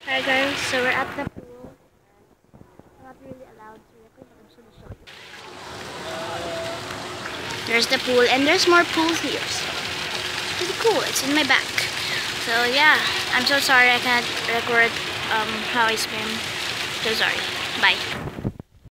Alright guys, so we're at the pool. I'm not really allowed to record, but I'm just gonna show you. There's the pool, and there's more pools here. So it's pretty cool. It's in my back. So yeah, I'm so sorry I can't record how I swim. So sorry. Bye.